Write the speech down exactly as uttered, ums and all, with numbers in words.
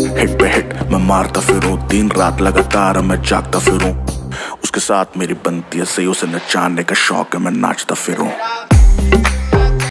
Hit पे hit मैं मारता फिरूं, दिन रात लगातार मैं जागता फिरूं। उसके साथ मेरी बनती है सही, उसे नचाने का शौक है, मैं नाचता फिरूं।